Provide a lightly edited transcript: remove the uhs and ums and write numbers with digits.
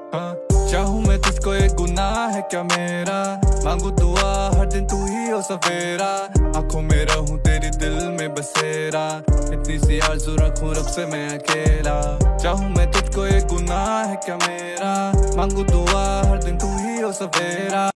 हाँ, चाहूँ मैं तुझको, एक गुनाह है क्या मेरा? मांगू दुआ हर दिन तू ही हो सवेरा। आंखों में रहूं तेरी, दिल में बसेरा। इतनी सी आरज़ू रखूं रब से मैं अकेला। चाहूँ मैं तुझको, एक गुनाह है क्या मेरा? मांगू दुआ हर दिन तू ही हो सवेरा।